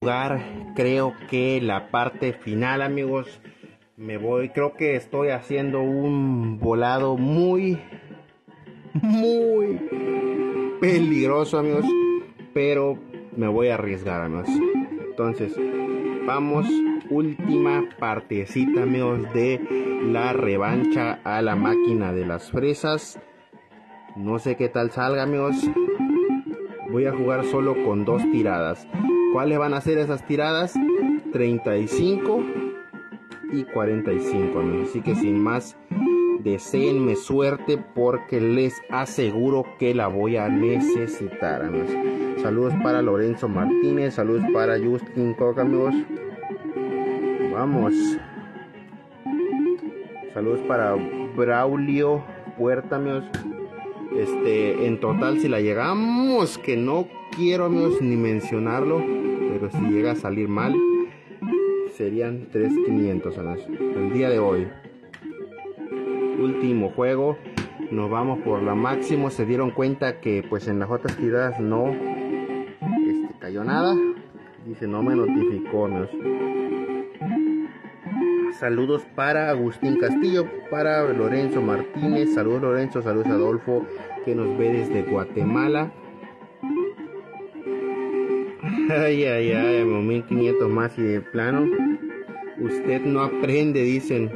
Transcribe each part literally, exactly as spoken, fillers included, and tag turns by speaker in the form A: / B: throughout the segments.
A: jugar, creo que la parte final, amigos. Me voy, creo que estoy haciendo un volado muy, muy peligroso, amigos, pero me voy a arriesgar, amigos. Entonces, vamos, última partecita, amigos, de la revancha a la máquina de las fresas. No sé qué tal salga, amigos. Voy a jugar solo con dos tiradas. ¿Cuáles van a ser esas tiradas? treinta y cinco y cuarenta y cinco, amigos. Así que sin más, deseenme suerte porque les aseguro que la voy a necesitar, amigos. Saludos para Lorenzo Martínez, saludos para Justin Cook, amigos. Vamos. Saludos para Braulio Puerta, amigos. Este, en total, si la llegamos, que no quiero, amigos, ni mencionarlo, pero si llega a salir mal, serían tres mil quinientos, amigos. El día de hoy, último juego, nos vamos por la máximo. Se dieron cuenta que pues en las otras tiradas no este, cayó nada. Dice, no me notificó, amigos. Saludos para Agustín Castillo, para Lorenzo Martínez. Saludos, Lorenzo, saludos a Adolfo, que nos ve desde Guatemala. Ay, ay, ay, mil quinientos más y de plano usted no aprende, dicen.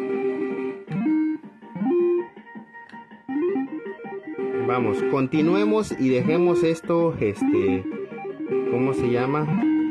A: Vamos, continuemos y dejemos esto, este, ¿cómo se llama?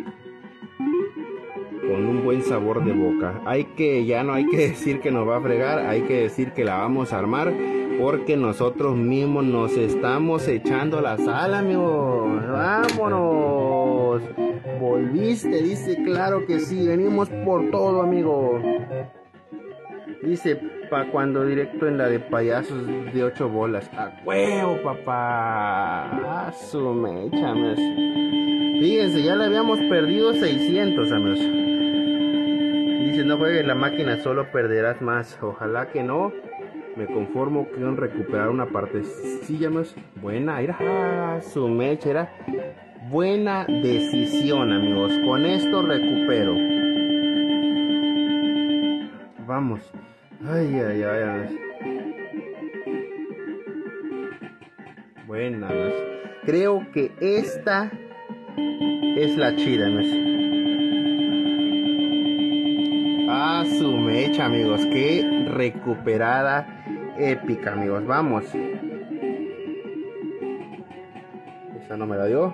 A: Con un buen sabor de boca. Hay que, ya no hay que decir que nos va a fregar, hay que decir que la vamos a armar, porque nosotros mismos nos estamos echando la sal, amigos. Vámonos. Volviste, dice, claro que sí, venimos por todo, amigo. Dice, pa' cuando directo en la de payasos de ocho bolas. A huevo, papá. A su mecha, amigos. Fíjense, ya le habíamos perdido seiscientos, amigos. Dice, no juegues la máquina, solo perderás más. Ojalá que no. Me conformo con recuperar una parte. Sí, amigos. Buena, era su mecha, era buena decisión, amigos. Con esto recupero. Vamos. Ay, ay, ay, amigos. Buena, amigos. Creo que esta es la chida, amigos. Ah, su mecha, amigos. Qué recuperada épica, amigos. Vamos. Esa no me la dio.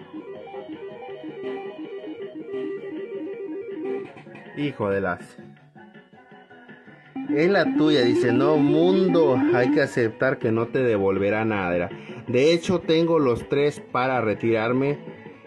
A: Hijo de las. Es la tuya, dice. No, mundo. Hay que aceptar que no te devolverá nada. De hecho, tengo los tres para retirarme.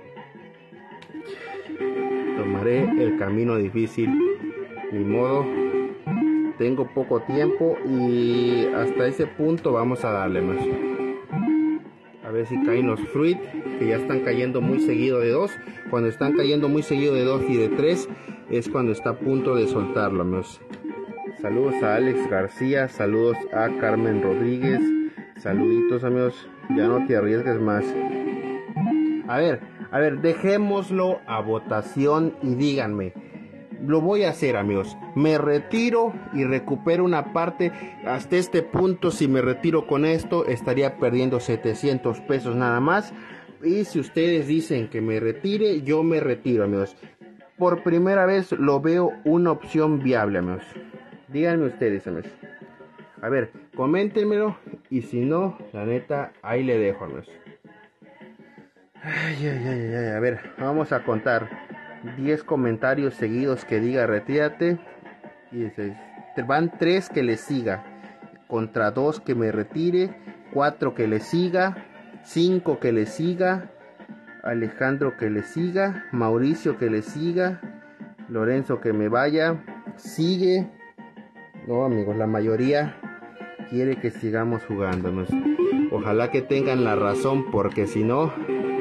A: Tomaré el camino difícil. Ni modo, tengo poco tiempo y hasta ese punto vamos a darle más. A ver si caen los fruit, que ya están cayendo muy seguido de dos. Cuando están cayendo muy seguido de dos y de tres es cuando está a punto de soltarlo, amigos. Saludos a Alex García, saludos a Carmen Rodríguez, saluditos, amigos. Ya no te arriesgues más. A ver, a ver, dejémoslo a votación y díganme. Lo voy a hacer, amigos. Me retiro y recupero una parte. Hasta este punto, si me retiro con esto, estaría perdiendo setecientos pesos nada más. Y si ustedes dicen que me retire, yo me retiro, amigos. Por primera vez lo veo una opción viable, amigos. Díganme ustedes, amigos. A ver, coméntenmelo. Y si no, la neta, ahí le dejo, amigos. Ay, ay, ay, ay. A ver, vamos a contar. diez comentarios seguidos que diga retírate. Y dice, van tres que le siga. Contra dos que me retire. cuatro que le siga. cinco que le siga. Alejandro que le siga. Mauricio que le siga. Lorenzo que me vaya. Sigue. No, amigos, la mayoría quiere que sigamos jugando. Ojalá que tengan la razón, porque si no,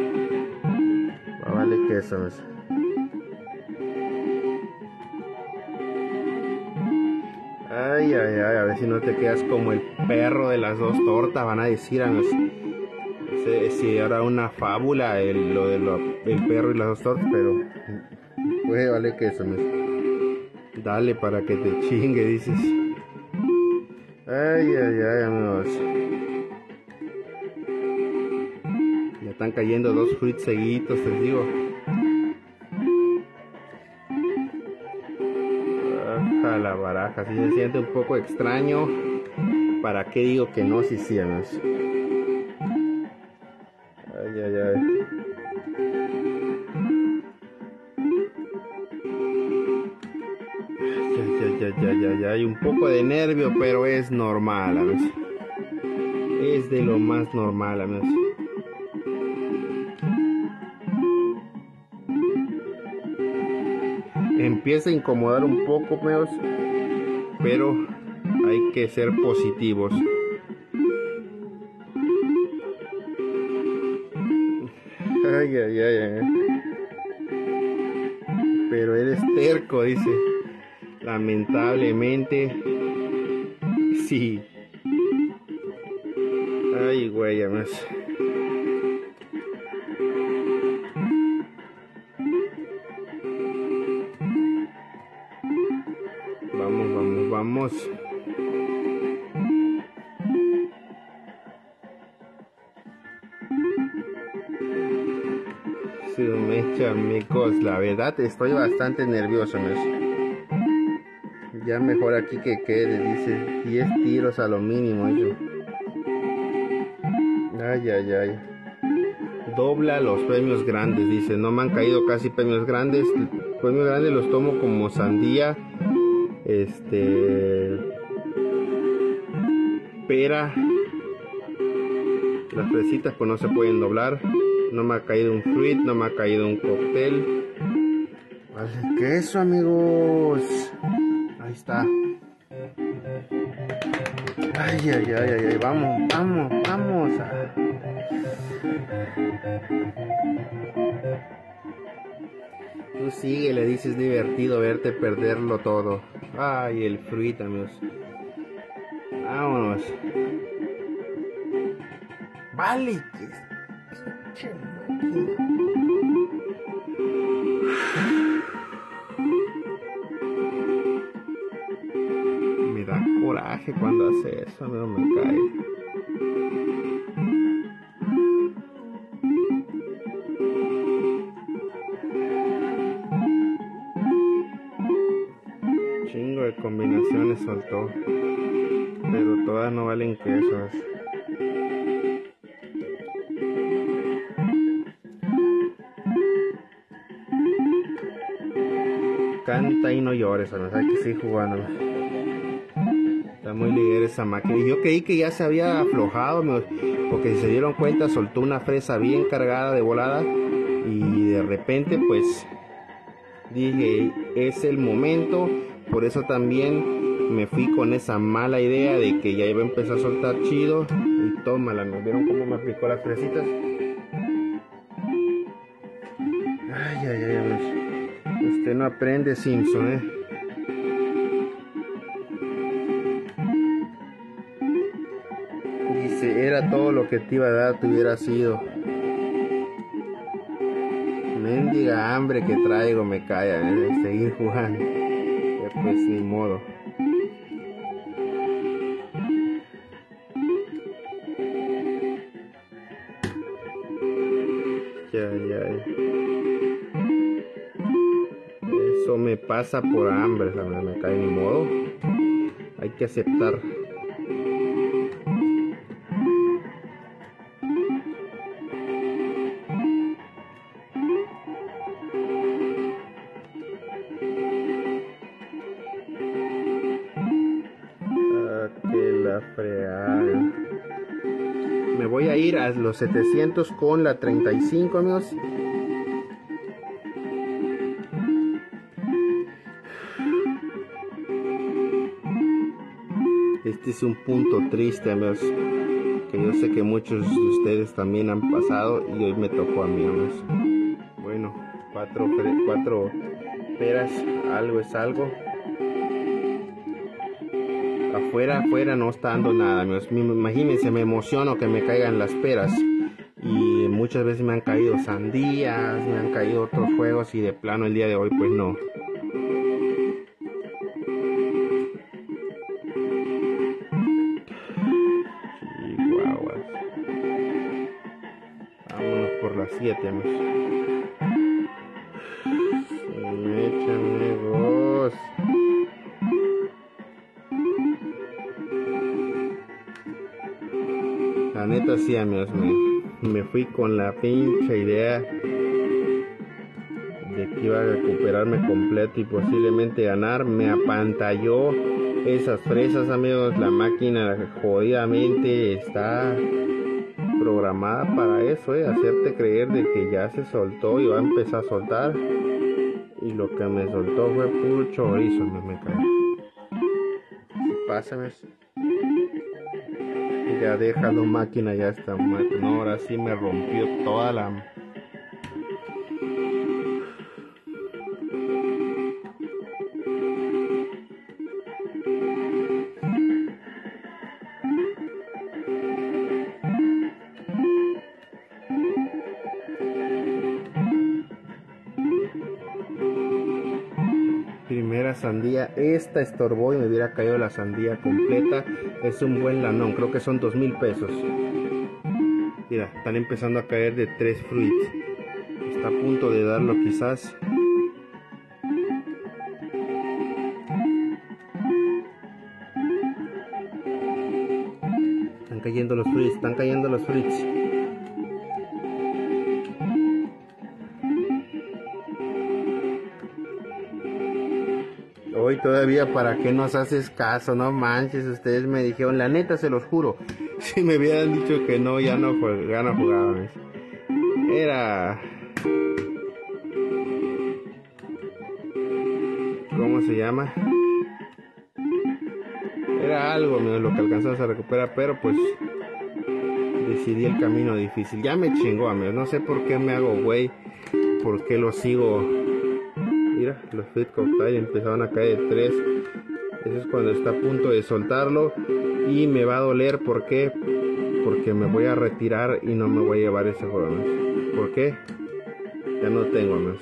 A: vale que eso es. Ay, ay, ay, a ver si no te quedas como el perro de las dos tortas, van a decir, amigos. sé si era una fábula el, lo de lo, el perro y las dos tortas, pero pues vale que eso, me... Dale para que te chingue, dices. Ay, ay, ay, amigos. Ya están cayendo dos fruits seguidos, les digo. Baja la baraja, si se siente un poco extraño. ¿Para qué digo que no? Si sí, amigos. Ay, ay, ay. Ya, ya, ya, ya, hay un poco de nervio, pero es normal, amigos. Es de lo más normal, amigos. Empieza a incomodar un poco, amigos, pero hay que ser positivos. Ay, ay, ay, ay. Pero eres terco, dice. Lamentablemente, sí. Ay, güey, además. Vamos, vamos, vamos. Sí, me echa, amigos. La verdad, estoy bastante nervioso, ¿no? Ya mejor aquí que quede, dice, diez tiros a lo mínimo, eso. Ay, ay, ay. Dobla los premios grandes, dice. No me han caído casi premios grandes. Premios grandes los tomo como sandía, este, pera. Las fresitas pues no se pueden doblar. No me ha caído un fruit, no me ha caído un cóctel. Vale, queso, amigos. Ahí está. Ay, ay, ay, ay, ay, vamos, vamos, vamos. Tú sigue, le dices, divertido verte perderlo todo. Ay, el fruit, amigos. Vámonos. Vale, que... Me da coraje cuando hace eso, no me cae. Chingo de combinaciones soltó, pero todas no valen quesos. Canta y no llores, amigos. Hay que seguir jugando. Está muy ligera esa máquina. Y yo creí que ya se había aflojado, amigos, porque si se dieron cuenta, soltó una fresa bien cargada de volada. Y de repente, pues, dije, es el momento. Por eso también me fui con esa mala idea de que ya iba a empezar a soltar chido. Y tómala, ¿me vieron cómo me aplicó las fresitas? Ay, ay, ay, amigos. Usted no aprende, Simpson, eh. Dice, era todo lo que te iba a dar, te hubiera sido. Mendiga hambre que traigo, me calla, eh, de seguir jugando. Ya pues ni modo. Ya, ya. Eso me pasa por hambre, ¿sabes? Me cae ni modo. Hay que aceptar. Ah, que la fregada. Me voy a ir a los setecientos con la treinta y cinco, amigos. Este es un punto triste, amigos, que yo sé que muchos de ustedes también han pasado y hoy me tocó a mí, amigos. Bueno, cuatro, cuatro peras, algo es algo. Afuera, afuera no está dando nada, amigos. Imagínense, me emociono que me caigan las peras. y muchas veces me han caído sandías, me han caído otros juegos y de plano el día de hoy pues no. Chihuahuas. Vámonos por las siete, amigos. Amigos. La neta sí, amigos, me, me fui con la pinche idea de que iba a recuperarme completo y posiblemente ganar. Me apantalló esas fresas, amigos. La máquina jodidamente está programada para eso, eh, hacerte creer de que ya se soltó y va a empezar a soltar. Y lo que me soltó fue puro chorizo, me, me cae. Pásame. Ya déjalo, máquina, ya está. No, ahora sí me rompió toda la... Primera sandía, esta estorbó y me hubiera caído la sandía completa. Es un buen lanón, creo que son dos mil pesos. Mira, están empezando a caer de tres fruits. Está a punto de darlo quizás. Están cayendo los fruits, están cayendo los fruits. Hoy todavía, ¿para qué nos haces caso? No manches, ustedes me dijeron, la neta se los juro, si me hubieran dicho que no, ya no, ya no jugaban. Era... ¿Cómo se llama? Era algo menos lo que alcanzamos a recuperar, pero pues decidí el camino difícil. Ya me chingó, amigos, no sé por qué me hago güey, por qué lo sigo. Mira, los Fruit Cocktail empezaron a caer de tres. Eso es cuando está a punto de soltarlo. Y me va a doler, ¿por qué? Porque me voy a retirar y no me voy a llevar ese juego más. ¿Por qué? Ya no tengo más.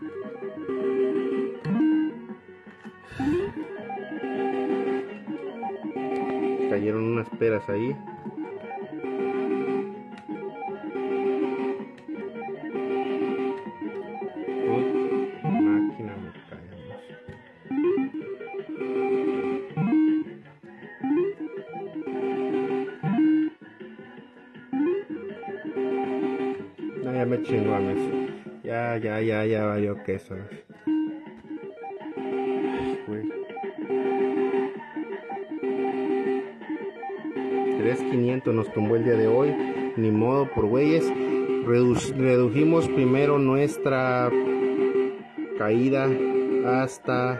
A: Cayeron unas peras ahí. Ya me chingó, amigos. Ya, ya, ya, ya valió queso. tres mil quinientos nos tumbó el día de hoy. Ni modo, por güeyes. Redu redujimos primero nuestra caída hasta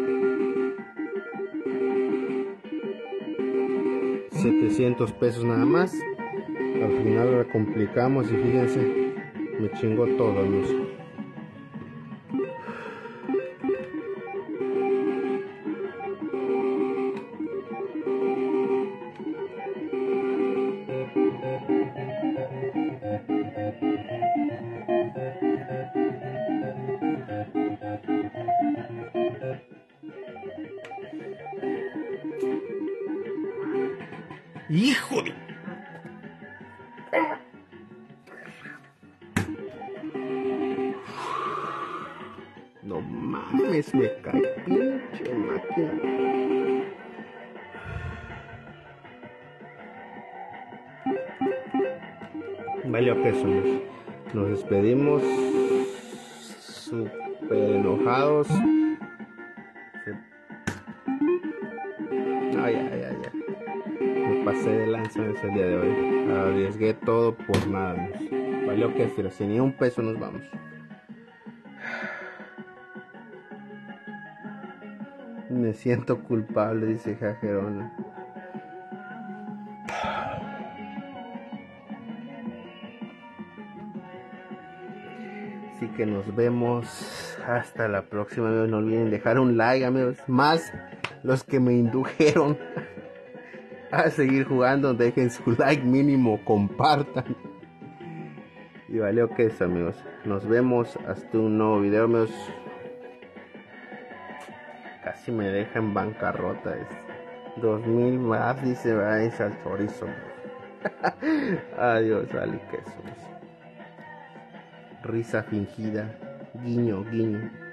A: setecientos pesos nada más. Al final la complicamos y fíjense, me chingó todo, amigos. ¡Hijo de! No mames, me cae pinche máquina. Valió queso, nos, nos despedimos súper enojados. Ay, ay, ay, ay. Me pasé de lanza en ese día de hoy. Arriesgué todo por nada. Nos. Valió queso, sin ni un peso nos vamos. Me siento culpable, dice Jajerona. Así que nos vemos hasta la próxima, amigos. No olviden dejar un like, amigos. Más los que me indujeron a seguir jugando, dejen su like mínimo, compartan. Y valió queso, amigos. Nos vemos hasta un nuevo video, amigos. Casi me deja en bancarrota. Es dos mil más, dice, va, es al chorizo. Adiós, vale queso. Risa fingida. Guiño, guiño.